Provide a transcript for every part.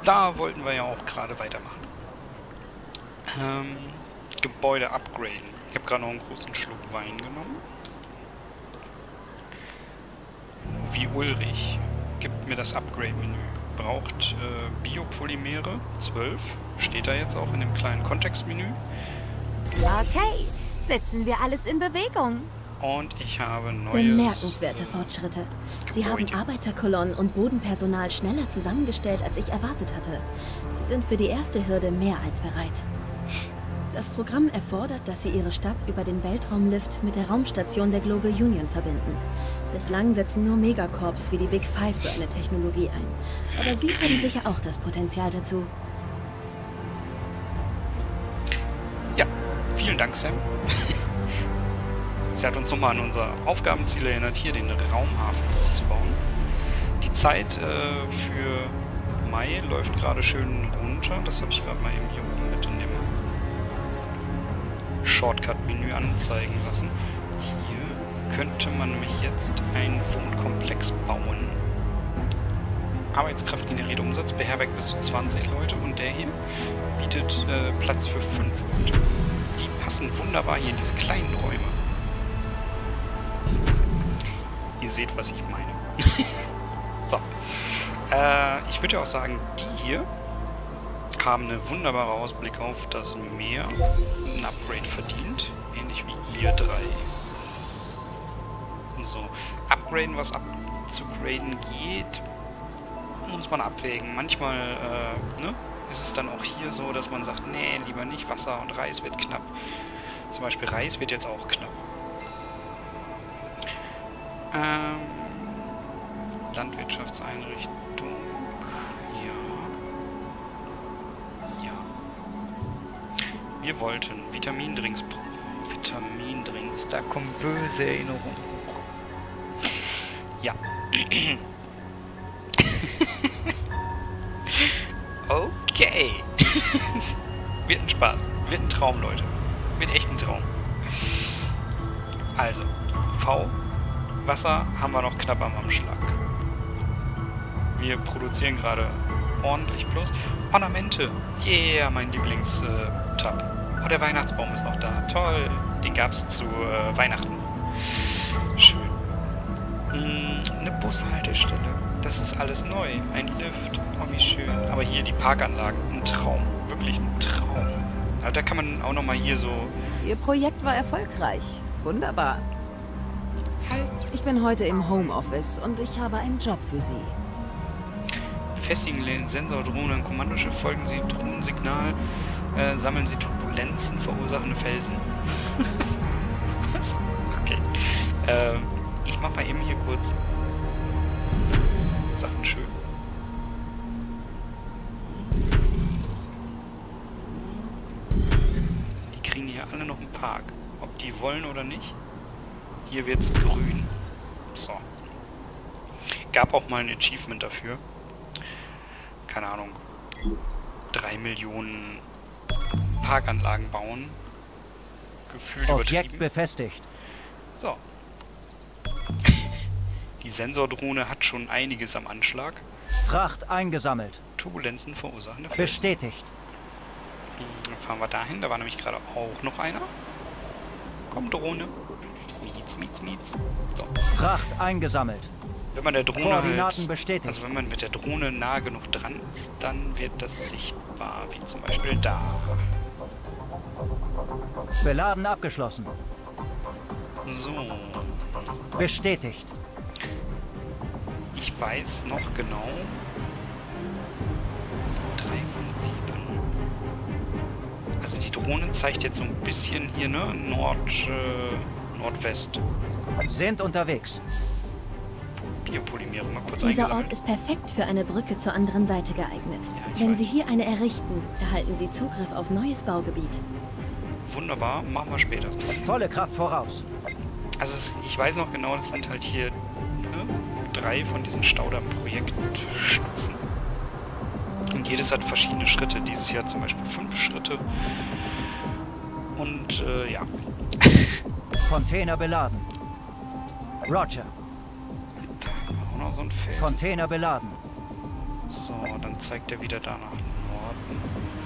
Da wollten wir ja auch gerade weitermachen. Gebäude upgraden. Ich habe gerade noch einen großen Schluck Wein genommen. Wie Ulrich gibt mir das Upgrade-Menü. Braucht Biopolymere 12. Steht da jetzt auch in dem kleinen Kontextmenü. Okay, setzen wir alles in Bewegung. Und ich habe neues... Bemerkenswerte Fortschritte. Sie haben Gebäude. Arbeiterkolonnen und Bodenpersonal schneller zusammengestellt, als ich erwartet hatte. Sie sind für die erste Hürde mehr als bereit. Das Programm erfordert, dass Sie Ihre Stadt über den Weltraumlift mit der Raumstation der Global Union verbinden. Bislang setzen nur Megacorps wie die Big Five so eine Technologie ein. Aber Sie haben sicher auch das Potenzial dazu. Ja, vielen Dank, Sam. Sie hat uns nochmal an unser Aufgabenziel erinnert, hier den Raumhafen auszubauen. Die Zeit für Mai läuft gerade schön runter. Das habe ich gerade mal eben hier oben mit in dem Shortcut-Menü anzeigen lassen. Hier könnte man nämlich jetzt einen Wohnkomplex bauen. Arbeitskraftgenerierter Umsatz beherbergt bis zu 20 Leute und der hier bietet Platz für 5 Leute. Die passen wunderbar hier in diese kleinen Räume. Ihr seht, was ich meine. So. Ich würde ja auch sagen, die hier haben eine wunderbare Ausblick auf das Meer, ein Upgrade verdient, ähnlich wie ihr drei. So, upgraden, was abzugraden geht, muss man abwägen. Manchmal ne, ist es dann auch hier so, dass man sagt, nee, lieber nicht, Wasser und Reis wird knapp. Zum Beispiel Reis wird jetzt auch knapp. Landwirtschaftseinrichtung. Ja. Wir wollten Vitamindrinks. Vitamindrinks, da kommen böse Erinnerungen hoch. Ja. Okay. Wird ein Spaß. Wird ein Traum, Leute. Wird echt ein Traum. Also, V. Wasser haben wir noch knapp am Anschlag. Wir produzieren gerade ordentlich plus. Ornamente. Yeah, mein Lieblings-Tab. Oh, der Weihnachtsbaum ist noch da. Toll. Den gab es zu Weihnachten. Schön. Eine Bushaltestelle. Das ist alles neu. Ein Lift. Oh, wie schön. Aber hier die Parkanlagen. Ein Traum. Wirklich ein Traum. Also, da kann man auch nochmal hier so... Ihr Projekt war erfolgreich. Wunderbar. Ich bin heute im Homeoffice und ich habe einen Job für Sie. Festigen den Sensordrohne, ein Kommandoschiff, folgen Sie Drohnensignal, sammeln Sie Turbulenzen, verursachende Felsen. Was? Okay. Ich mach mal eben hier kurz Sachen schön. Die kriegen hier alle noch einen Park. Ob die wollen oder nicht. Hier wird's grün. So. Gab auch mal ein Achievement dafür. Keine Ahnung. 3 Millionen Parkanlagen bauen. Gefühlt Objekt übertrieben. befestigt. So. Die Sensordrohne hat schon einiges am Anschlag. Fracht eingesammelt. Turbulenzen verursachende Felsen. Bestätigt. Dann fahren wir dahin. Da war nämlich gerade auch noch einer. Komm, Drohne. Mietz, mietz, mietz. So. Fracht eingesammelt. Wenn man der Drohne Koordinaten halt, bestätigt. also wenn man mit der Drohne nah genug dran ist, dann wird das sichtbar, wie zum Beispiel da. Beladen abgeschlossen. So. Bestätigt. Ich weiß noch genau. 3 von 7. Also die Drohne zeigt jetzt so ein bisschen hier, ne? Nordwest. Sind unterwegs. Biopolymere mal kurz Dieser eingesammelt. Ort ist perfekt für eine Brücke zur anderen Seite geeignet. Ja, ich Wenn weiß. Sie hier eine errichten, erhalten Sie Zugriff auf neues Baugebiet. Wunderbar, machen wir später. Volle Kraft voraus. Also ich weiß noch genau, das sind halt hier 3 von diesen Staudamm-Projektstufen. Und jedes hat verschiedene Schritte. Dieses hier hat zum Beispiel 5 Schritte. Und ja. Container beladen. Roger. Da haben wir auch noch so ein Feld. Container beladen. So, dann zeigt er wieder da nach Norden.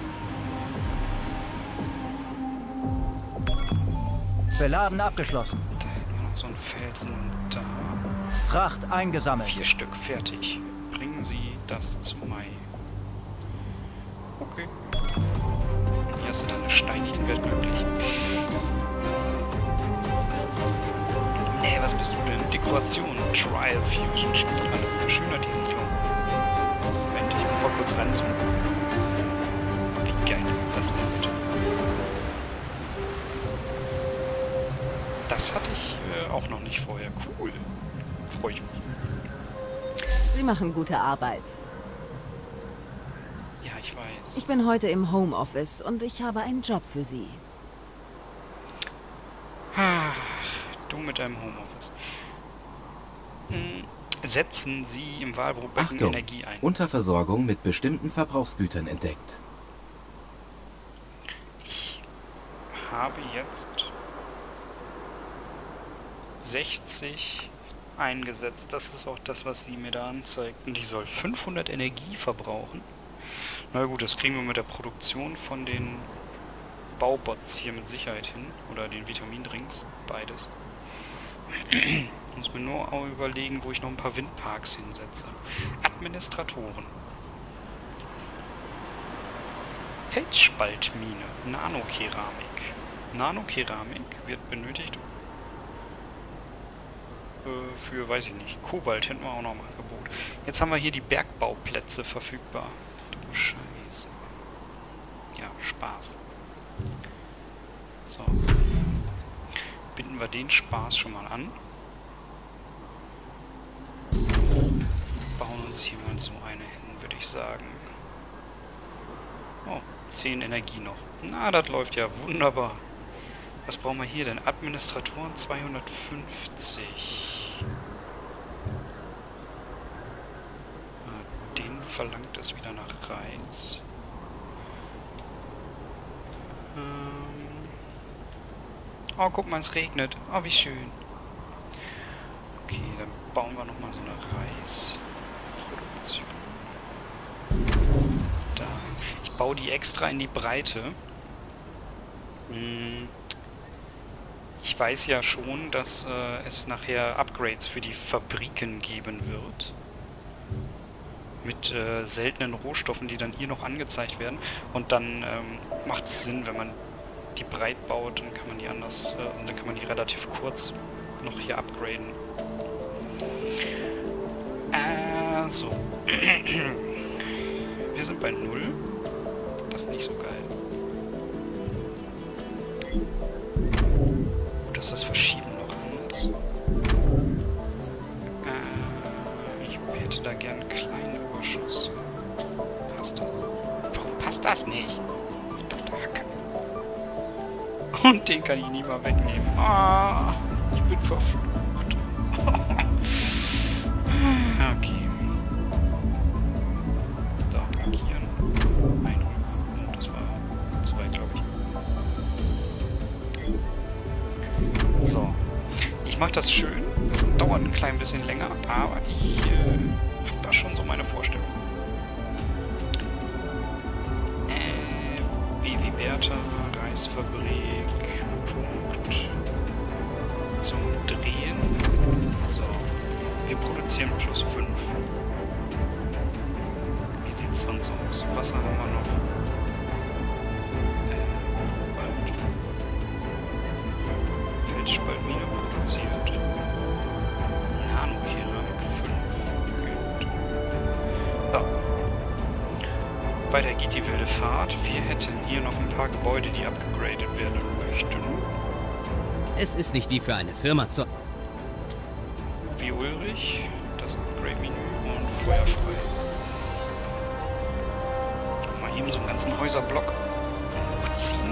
Beladen abgeschlossen. Da hätten wir noch so einen Felsen da. Fracht eingesammelt. 4 Stück, fertig. Bringen Sie das zu Mai. Okay. Hier hast du dann ein Steinchen, werd glücklich. Nee, was bist du denn? Dekoration, Trial Fusion, Spielhalle, verschönert die Siedlung. Moment, ich muss mal kurz reinzoomen. Wie geil ist das denn bitte? Das hatte ich auch noch nicht vorher. Cool. Freue ich mich. Sie machen gute Arbeit. Ja, ich weiß. Ich bin heute im Homeoffice und ich habe einen Job für Sie. Ach, du mit deinem Homeoffice. Setzen Sie im Walbrookbecken Achtung, Energie ein. Unterversorgung mit bestimmten Verbrauchsgütern entdeckt. Ich habe jetzt 60 eingesetzt. Das ist auch das, was sie mir da anzeigt. Und die soll 500 Energie verbrauchen. Na gut, das kriegen wir mit der Produktion von den Baubots hier mit Sicherheit hin. Oder den Vitamindrinks. Beides. Ich muss mir nur auch überlegen, wo ich noch ein paar Windparks hinsetze. Administratoren. Felsspaltmine. Nanokeramik. Nanokeramik wird benötigt für, weiß ich nicht, Kobalt hätten wir auch noch im Angebot. Jetzt haben wir hier die Bergbauplätze verfügbar. Du Scheiße. Ja, Spaß. So. Binden wir den Spaß schon mal an. Bauen uns hier mal so eine hin, würde ich sagen. Oh, 10 Energie noch. Na, das läuft ja wunderbar. Was brauchen wir hier denn? Administratoren 250. Den verlangt es wieder nach Reis. Oh, guck mal, es regnet. Oh, wie schön. Okay, dann bauen wir nochmal so eine Reisproduktion. Da. Ich baue die extra in die Breite. Ich weiß ja schon, dass es nachher Upgrades für die Fabriken geben wird. Mit seltenen Rohstoffen, die dann hier noch angezeigt werden. Und dann macht es Sinn, wenn man die breit baut, dann kann man die anders, dann kann man die relativ kurz noch hier upgraden. So. Wir sind bei 0. Das ist nicht so geil. Dass das Verschieben noch anders. Ich hätte da gern einen kleinen Überschuss. Passt das? Warum passt das nicht? Verdammte Hacke. Und den kann ich nie mal wegnehmen. Ah, ich bin verflucht. Okay. Da, markieren. Ein Rüber. Oh, das war 2, glaube ich. So. Ich mache das schön. Das dauert ein klein bisschen länger, aber ich habe da schon so meine Vorstellung. BW Bertha, Reisfabrik, Punkt. Zum Drehen. So. Wir produzieren plus 5. Wie sieht's sonst aus? Wasser haben wir noch. Felsspaltmine produziert. Nanokeramik 5. Gut. So. Weiter geht die wilde Fahrt. Wir hätten hier noch ein paar Gebäude, die abgegradet werden möchten. Es ist nicht wie für eine Firma zu... Wie Ulrich. Das Upgrade-Menü und feuerfrei. Mal eben so einen ganzen Häuserblock hochziehen.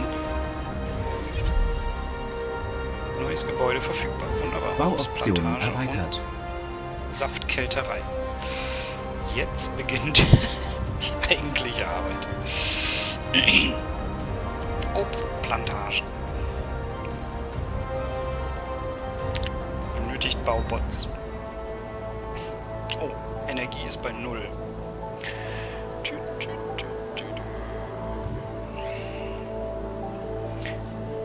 Neues Gebäude verfügbar. Wunderbar. Bauoptionen Obstplantage erweitert. und Saftkälterei. Jetzt beginnt die eigentliche Arbeit. Obstplantagen. Benötigt Baubots. Oh, Energie ist bei 0.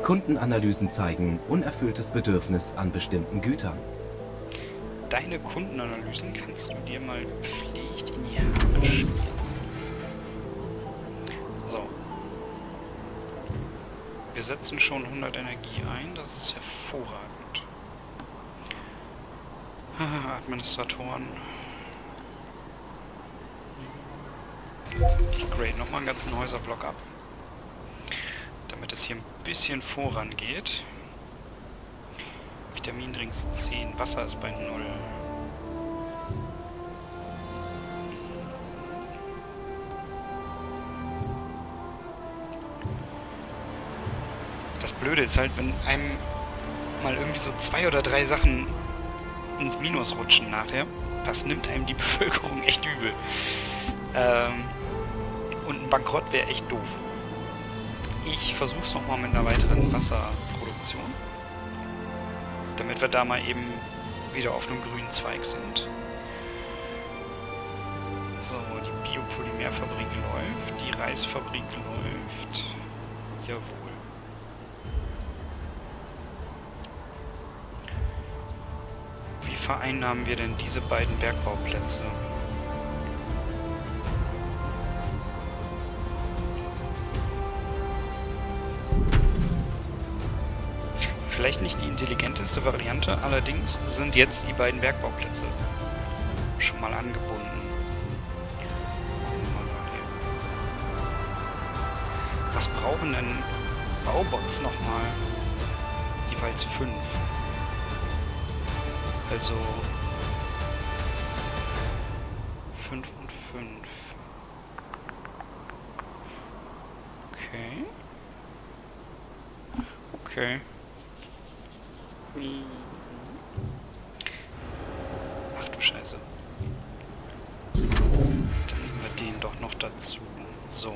Kundenanalysen zeigen unerfülltes Bedürfnis an bestimmten Gütern. Deine Kundenanalysen kannst du dir mal gepflegt in die Haare spielen. So. Wir setzen schon 100 Energie ein, das ist hervorragend. Administratoren. Ich grade nochmal einen ganzen Häuserblock ab, damit es hier ein bisschen vorangeht. Vitamindrinks 10, Wasser ist bei 0. Das Blöde ist halt, wenn einem mal irgendwie so 2 oder 3 Sachen ins Minus rutschen nachher, das nimmt einem die Bevölkerung echt übel. Und ein Bankrott wäre echt doof. Ich versuche es nochmal mit einer weiteren Wasserproduktion, damit wir da mal eben wieder auf einem grünen Zweig sind. So, die Biopolymerfabrik läuft, die Reisfabrik läuft. Jawohl. Wie vereinnahmen wir denn diese beiden Bergbauplätze? Vielleicht nicht die intelligenteste Variante, allerdings sind jetzt die beiden Bergbauplätze schon mal angebunden. Gucken wir mal hier. Was brauchen denn Baubots nochmal? Jeweils 5. Also 5 und 5. Okay. Okay. Ach du Scheiße. Dann nehmen wir den doch noch dazu. So.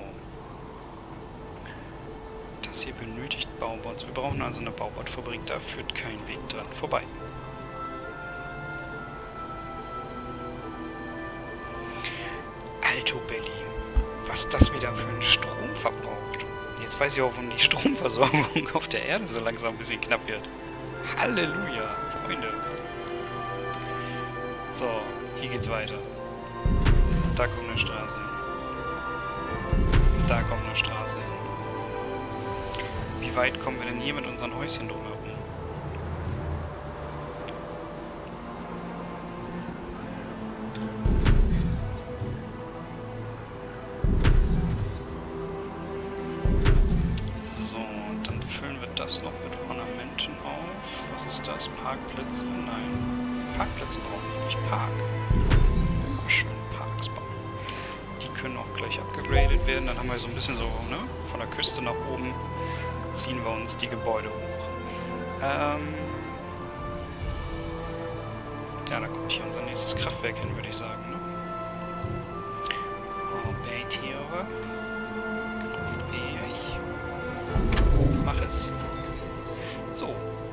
Das hier benötigt Baubots. Wir brauchen also eine Baubotfabrik, da führt kein Weg dran vorbei. Alto Belli. Was das wieder für einen Strom verbraucht. Jetzt weiß ich auch, warum die Stromversorgung auf der Erde so langsam ein bisschen knapp wird. Halleluja, Freunde. So, hier geht's weiter. Da kommt eine Straße hin. Da kommt eine Straße hin. Wie weit kommen wir denn hier mit unseren Häuschen drumherum? Das noch mit Ornamenten auf. Was ist das? Parkplätze? Nein. Parkplätze brauchen wir nicht. Park. Immer schön Parks bauen. Die können auch gleich abgegradet werden. Dann haben wir so ein bisschen so, ne? Von der Küste nach oben ziehen wir uns die Gebäude hoch. Ja, da kommt hier unser nächstes Kraftwerk hin, würde ich sagen, ne? Bait-Theorie. Kraftwerk. Mach es. So.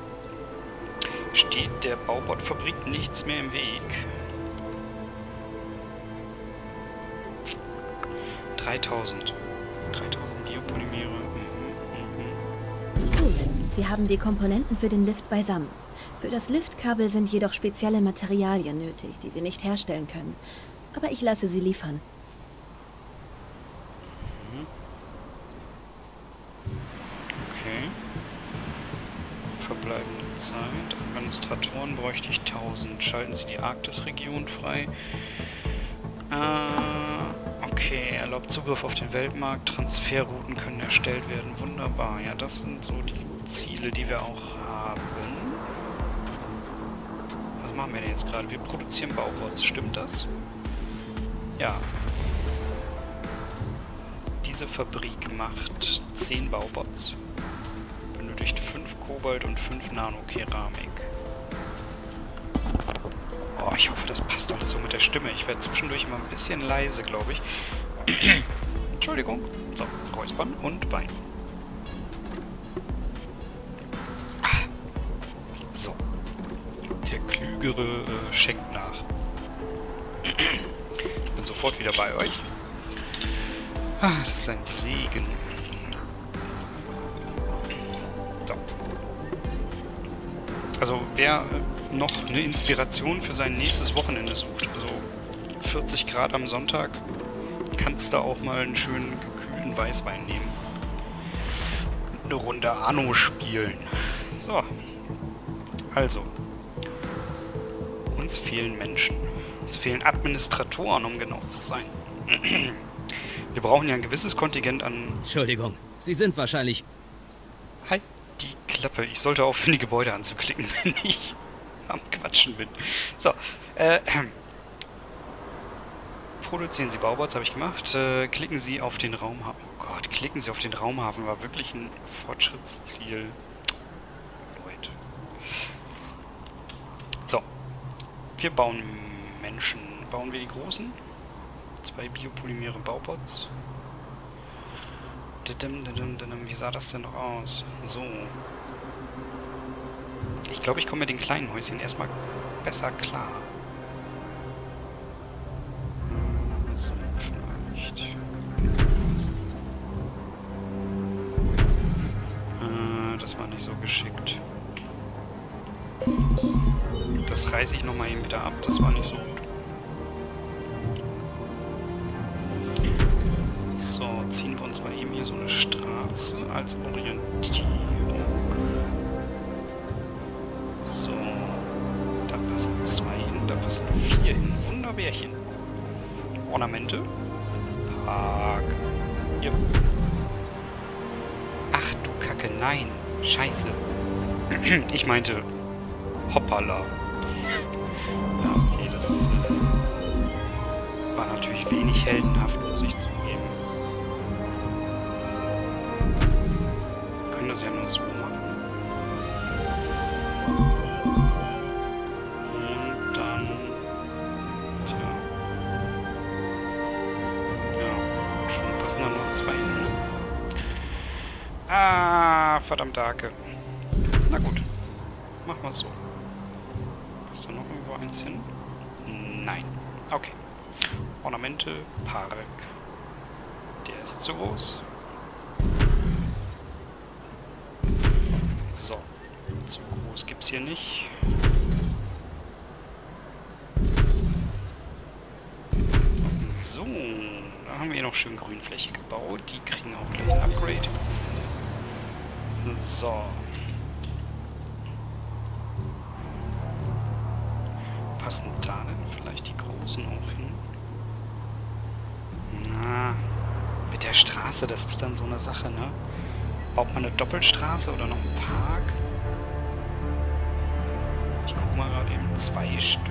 Steht der Baubotfabrik nichts mehr im Weg. 3000. 3000 Biopolymere. Gut, Sie haben die Komponenten für den Lift beisammen. Für das Liftkabel sind jedoch spezielle Materialien nötig, die Sie nicht herstellen können. Aber ich lasse sie liefern. Okay. Verbleibende Zeit. Administratoren bräuchte ich 1000. Schalten Sie die Arktisregion frei. Okay, erlaubt Zugriff auf den Weltmarkt. Transferrouten können erstellt werden. Wunderbar. Ja, das sind so die Ziele, die wir auch haben. Was machen wir denn jetzt gerade? Wir produzieren Baubots. Stimmt das? Ja. Diese Fabrik macht 10 Baubots. Benötigt 5 Kobalt und 5 Nanokeramik. Oh, ich hoffe, das passt alles so mit der Stimme. Ich werde zwischendurch immer ein bisschen leise, glaube ich. Entschuldigung. So, Räuspern und Wein. So. Der Klügere schenkt nach. Ich bin sofort wieder bei euch. Das ist ein Segen. Also wer noch eine Inspiration für sein nächstes Wochenende sucht, also 40 Grad am Sonntag, kannst du auch mal einen schönen gekühlten Weißwein nehmen. Eine Runde Anno spielen. So. Also. Uns fehlen Menschen. Uns fehlen Administratoren, um genau zu sein. Wir brauchen ja ein gewisses Kontingent an... Entschuldigung, Sie sind wahrscheinlich... Halt die Klappe. Ich sollte aufhören, die Gebäude anzuklicken, wenn ich am Quatschen bin. So. Produzieren Sie Baubots, habe ich gemacht. Klicken Sie auf den Raumhafen. Oh Gott, klicken Sie auf den Raumhafen. War wirklich ein Fortschrittsziel. Leute. So. Wir bauen Menschen. Bauen wir die großen? 2 biopolymere Baubots. Wie sah das denn noch aus? So. Ich glaube, ich komme mit den kleinen Häuschen erstmal besser klar. So, vielleicht. Das war nicht so geschickt. Das reiße ich nochmal eben wieder ab. Das war nicht so gut. So, ziehen wir uns mal eben hier so eine Straße als Orientierung. So, da passen 2 hin, da passen 4 hin. Wunderbärchen. Ornamente. Park. Hier. Ach du Kacke, nein. Scheiße. Ich meinte... Hoppala. Ja, okay, das war natürlich wenig heldenhaft, muss ich zugeben. Wir können das ja nur so machen. Und dann... Tja. Ja, schon passen dann noch 2 hin. Ah, verdammt Hake. Na gut. Machen wir es so. Passt da noch irgendwo eins hin? Nein. Okay. Ornamente, Park. Der ist zu groß. So. Zu groß gibt's hier nicht. So. Da haben wir hier noch schön Grünfläche gebaut. Die kriegen auch gleich ein Upgrade. So. Passen da denn vielleicht die Großen auch hin? Na, mit der Straße, das ist dann so eine Sache, ne? Baut man eine Doppelstraße oder noch einen Park? Ich guck mal gerade eben. 2 Stück.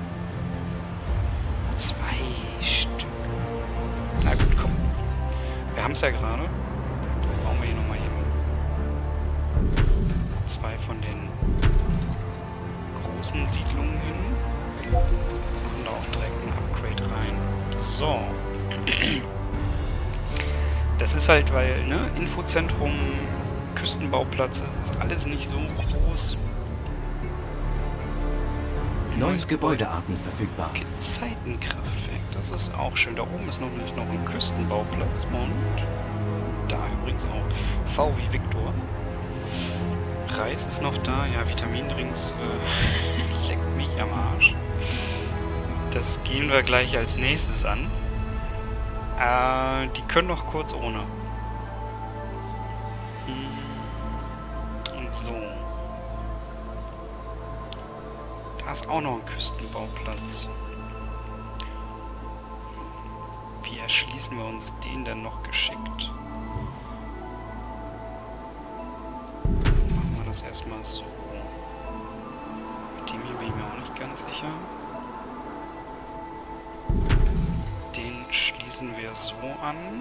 2 Stück. Na gut, komm. Wir haben es ja gerade. Bauen wir hier nochmal eben 2 von den großen Siedlungen hin. Und auch direkt ein Upgrade rein. So. Das ist halt, weil, ne, Infozentrum, Küstenbauplatz, das ist alles nicht so groß. Neues Gebäudearten verfügbar. Gezeitenkraftwerk, das ist auch schön. Da oben ist noch ein Küstenbauplatz und da übrigens auch V wie Viktor. Reis ist noch da, ja, Vitamindrinks leckt mich am Arsch. Das gehen wir gleich als nächstes an. Die können noch kurz ohne. Und so. Da ist auch noch ein Küstenbauplatz. Wie erschließen wir uns den denn noch geschickt? Machen wir das erstmal so. Mit dem hier bin ich mir auch nicht ganz sicher. Den schließen wir so an.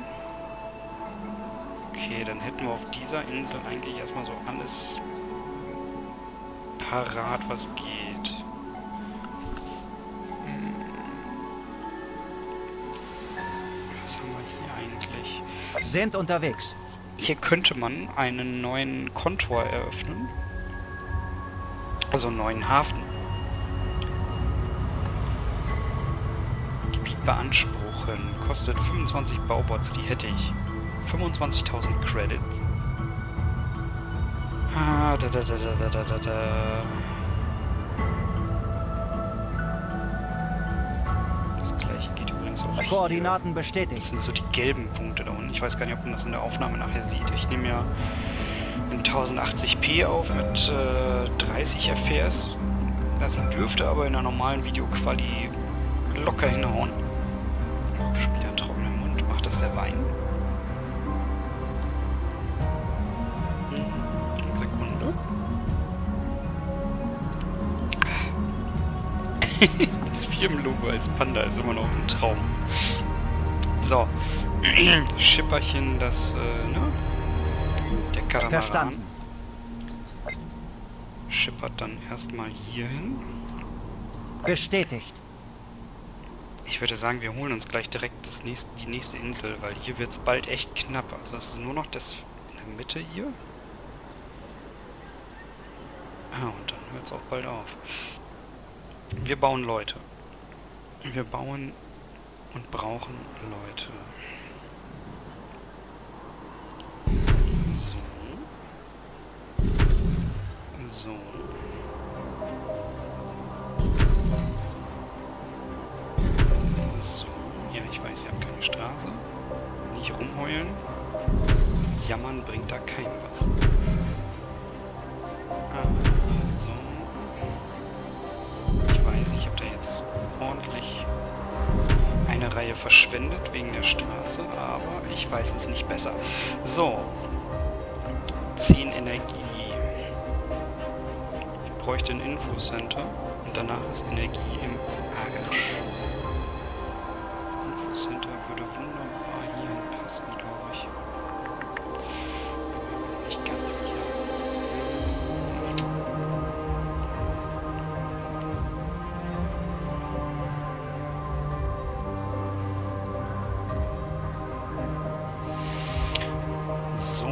Okay, dann hätten wir auf dieser Insel eigentlich erstmal so alles parat, was geht. Was haben wir hier eigentlich? Sind unterwegs. Hier könnte man einen neuen Kontor eröffnen. Also einen neuen Hafen. Gebiet beanspruchen. Kostet 25 Baubots, die hätte ich. 25.000 Credits. Das gleiche geht übrigens auch hier. Koordinaten Das bestätigt. sind so die gelben Punkte da unten. Ich weiß gar nicht, ob man das in der Aufnahme nachher sieht. Ich nehme ja in 1080p auf mit 30 FPS. Das dürfte aber in einer normalen Videoquali locker hinhauen. Schon wieder einen trockenen Mund. Macht das der Wein? Sekunde. Das Firmenlogo als Panda ist immer noch ein Traum. So. Schipperchen, das, ne? Der Katamaran. Verstanden. Schippert dann erstmal hier hin. Bestätigt. Ich würde sagen, wir holen uns gleich direkt die nächste Insel, weil hier wird es bald echt knapp. Also es ist nur noch das in der Mitte hier. Ah, und dann hört es auch bald auf. Wir bauen Leute. Wir bauen und brauchen Leute. So. So. So. Ja, ich weiß, ihr habt keine Straße. Nicht rumheulen. Jammern bringt da keinem was. So. Ich weiß, ich habe da jetzt ordentlich eine Reihe verschwendet wegen der Straße, aber ich weiß es nicht besser. So. 10 Energie. Ich bräuchte ein Infocenter und danach ist Energie im Arsch. Das Infocenter würde wunderbar hier passen, glaube ich. Nicht ganz sicher. So.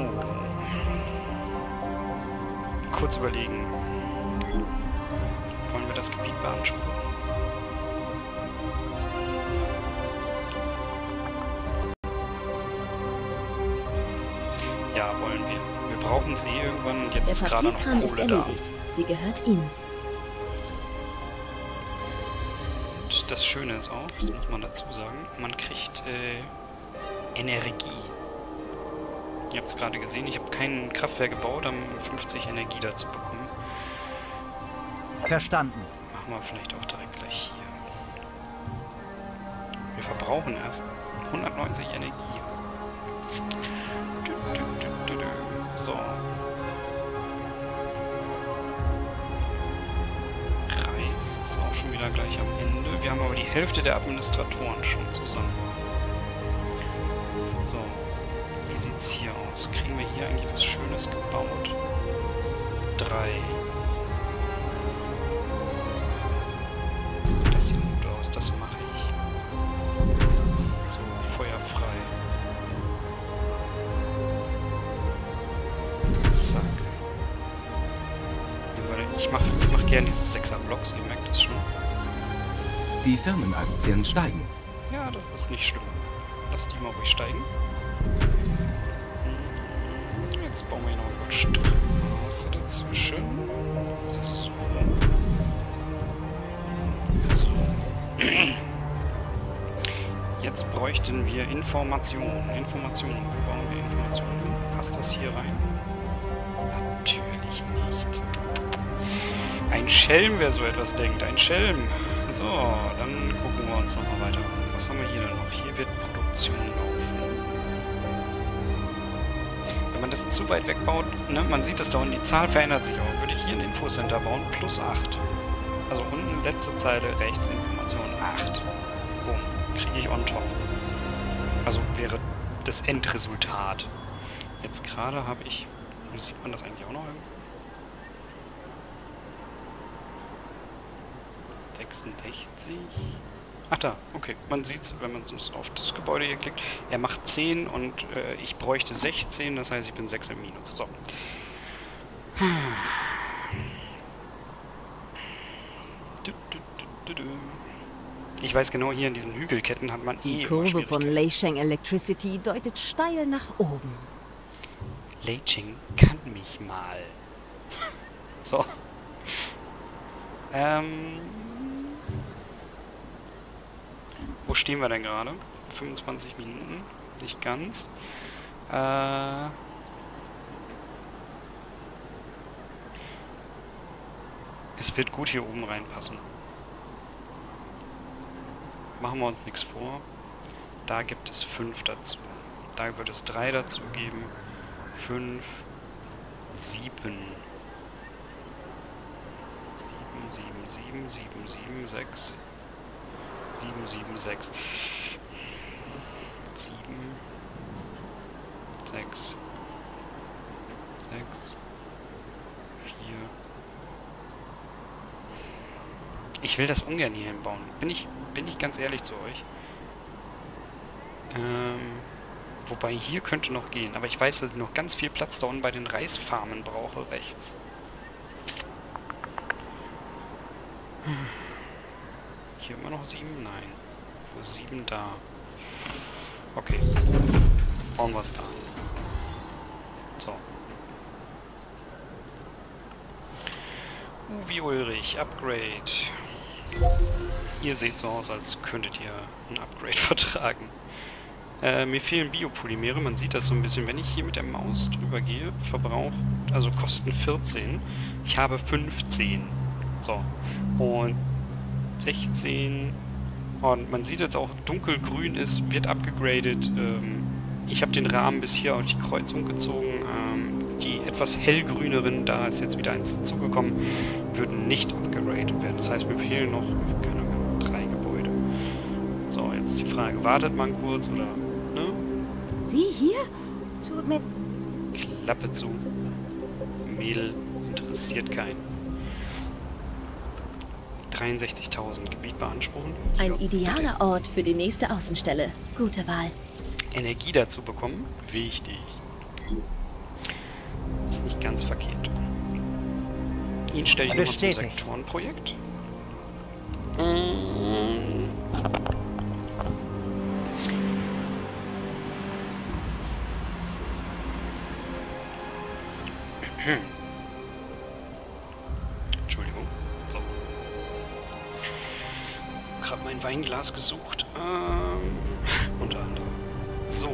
Kurz überlegen. Wollen wir das Gebiet beanspruchen? Ja, wollen wir. Wir brauchen es eh irgendwann und jetzt Der ist gerade noch Papierkram ist Kohle da. erledigt. Sie gehört Ihnen. Und das Schöne ist auch, das muss man dazu sagen, man kriegt Energie. Ihr habt es gerade gesehen, ich habe kein Kraftwerk gebaut, um 50 Energie dazu bekommen. Verstanden. Machen wir vielleicht auch direkt gleich hier. Wir verbrauchen erst 190 Energie. So. Reis ist auch schon wieder gleich am Ende. Wir haben aber die Hälfte der Administratoren schon zusammen. So. Wie sieht's hier aus? Kriegen wir hier eigentlich was Schönes gebaut? 3. Das sieht gut aus, das mache ich. So, feuerfrei. Zack. Ich mach gerne diese 6er Blocks, ihr merkt das schon. Die Firmenaktien steigen. Ja, das ist nicht schlimm. Lass die mal ruhig steigen. Jetzt bauen wir hier noch ein Straße dazwischen. So. So. Jetzt bräuchten wir Informationen. Informationen. Wo bauen wir Informationen hin? Passt das hier rein? Natürlich nicht. Ein Schelm, wer so etwas denkt. Ein Schelm. So, dann gucken wir uns nochmal weiter an. Was haben wir hier denn noch? Hier wird Produktion laufen. Wenn man das zu weit wegbaut, ne, man sieht das da unten, die Zahl verändert sich auch. Würde ich hier ein Infocenter bauen, plus 8. Also unten letzte Zeile, rechts Information 8. Boom, kriege ich on top. Also wäre das Endresultat. Jetzt gerade habe ich... Sieht man das eigentlich auch noch irgendwo? 66. Ach da, okay. Man sieht es, wenn man auf das Gebäude hier klickt. Er macht 10 und ich bräuchte 16, das heißt, ich bin 6 im Minus. So. Ich weiß genau, hier in diesen Hügelketten hat man Die immer Kurve von Schwierigkeiten. Leicheng Electricity deutet steil nach oben. Leicheng kann mich mal. So. Wo stehen wir denn gerade? 25 Minuten. Nicht ganz. Es wird gut hier oben reinpassen. Machen wir uns nichts vor. Da gibt es 5 dazu. Da wird es 3 dazu geben. 5, 7. 7, 6. 7, 6. 7, 6. 6. 4. Ich will das ungern hier hinbauen. Bin ich ganz ehrlich zu euch. Wobei hier könnte noch gehen. Aber ich weiß, dass ich noch ganz viel Platz da unten bei den Reisfarmen brauche, rechts. Hier immer noch 7? Nein. Wo ist 7 da? Okay. Bauen wir es da. So. Uwe Ulrich, Upgrade. Ihr seht so aus, als könntet ihr ein Upgrade vertragen. Mir fehlen Biopolymere, man sieht das so ein bisschen, wenn ich hier mit der Maus drüber gehe, Verbrauch, also kosten 14. Ich habe 15. So. Und 16. Und man sieht jetzt auch, dunkelgrün ist, wird abgegradet. Ich habe den Rahmen bis hier auf die Kreuzung gezogen. Die etwas hellgrüneren, da ist jetzt wieder eins dazugekommen, würden nicht abgegradet werden. Das heißt, mir fehlen noch, keine Ahnung, 3 Gebäude. So, jetzt die Frage, wartet man kurz oder, ne? Sie hier? Tut mir... Klappe zu. Mädel interessiert keinen. 63.000 Gebiet beanspruchen. Ein idealer Ort für die nächste Außenstelle. Gute Wahl. Energie dazu bekommen. Wichtig. Ist nicht ganz verkehrt. Ihn stelle ich nochmal zum Sektorenprojekt. Entschuldigung. So. Gerade mein Weinglas gesucht. Unter anderem. So.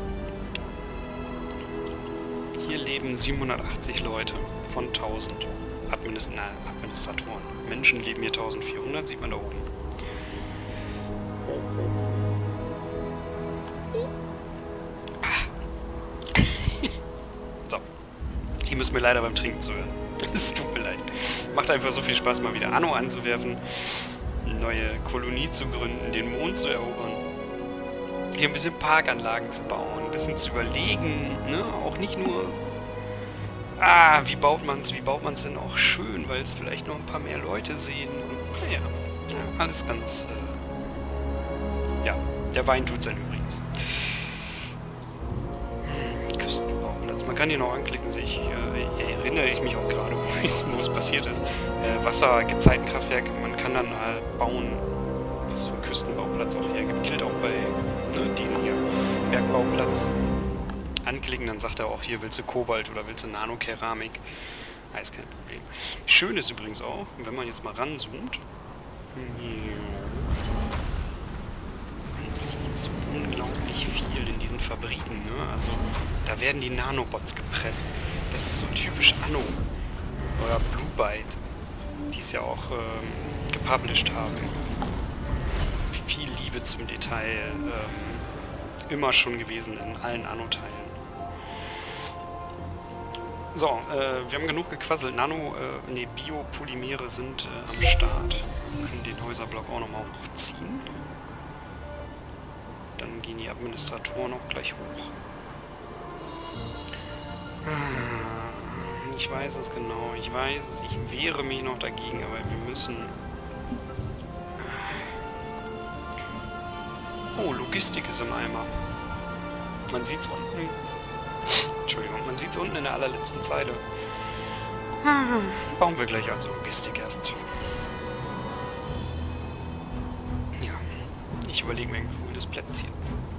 Hier leben 780 Leute von 1000 Administratoren. Menschen leben hier 1400, sieht man da oben. So. Ihr müsst mir leider beim Trinken zuhören. Es tut mir leid. Macht einfach so viel Spaß, mal wieder Anno anzuwerfen, eine neue Kolonie zu gründen, den Mond zu erobern. Hier ein bisschen Parkanlagen zu bauen, ein bisschen zu überlegen, ne? Auch nicht nur, wie baut man's denn auch schön, weil es vielleicht noch ein paar mehr Leute sehen und, naja, ja, alles ganz, ja, der Wein tut's dann übrigens. Küstenbauplatz, man kann hier noch anklicken, erinnere ich mich auch gerade, wo es passiert ist. Wassergezeitenkraftwerk, man kann dann bauen, was für ein Küstenbauplatz auch hergibt, gilt auch bei diesen hier, Bergbauplatz. Anklicken, dann sagt er auch, hier willst du Kobalt oder willst du Nanokeramik. Ist kein Problem. Schön ist übrigens auch, wenn man jetzt mal ranzoomt, man sieht so unglaublich viel in diesen Fabriken, ne? Also, da werden die Nanobots gepresst. Das ist so typisch Anno. Oder Blue Byte, die es ja auch gepublished haben. Viel Liebe zum Detail immer schon gewesen in allen Anno-Teilen. So, wir haben genug gequasselt. Biopolymere sind am Start. Wir können den Häuserblock auch nochmal hochziehen. Dann gehen die Administratoren auch gleich hoch. Ich weiß es genau. Ich weiß es. Ich wehre mich noch dagegen, aber wir müssen... Oh, Logistik ist im Eimer. Man sieht's unten. Entschuldigung, man sieht's unten in der allerletzten Zeile. Bauen wir gleich also Logistik erst zu. Ja, ich überlege mir ein cooles Plätzchen.